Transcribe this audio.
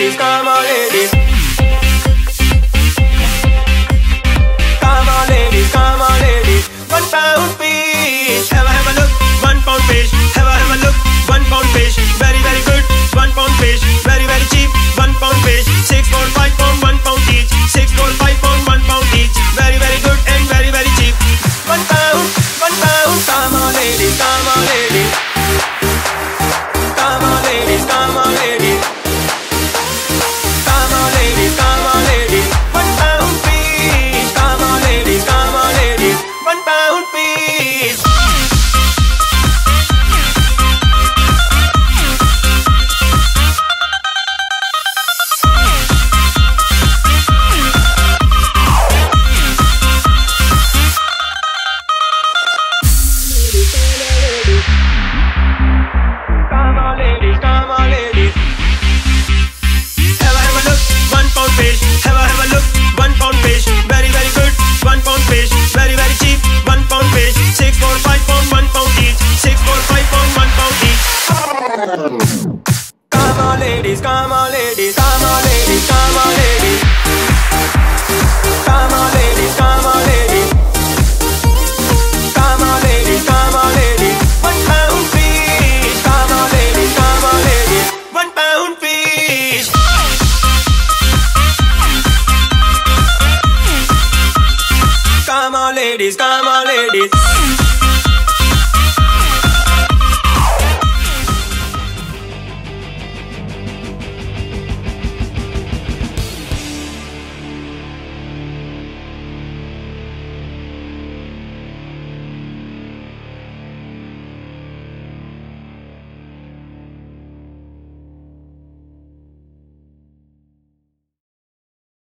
ladies, come on ladies. Come on ladies, come on ladies. £1 fish, have a look. £1 fish, have a look. £1 fish, very very good. £1 fish, very very cheap. £1 fish, 6 4 5 pound, £1 each. 6 4 5 pound, £1 each. Very very good and very very cheap. £1, £1. Come on ladies, come on ladies. Come on ladies, come on ladies. Come on ladies, come on ladies. £1 fish. Come on ladies, come on ladies. £1 fish. Come on ladies, come on ladies, come on ladies, come on ladies. Come on ladies, come on ladies. Come on ladies, come on ladies. £1 fish. Come on ladies, come on ladies. £1 fish. Come on ladies, come on ladies.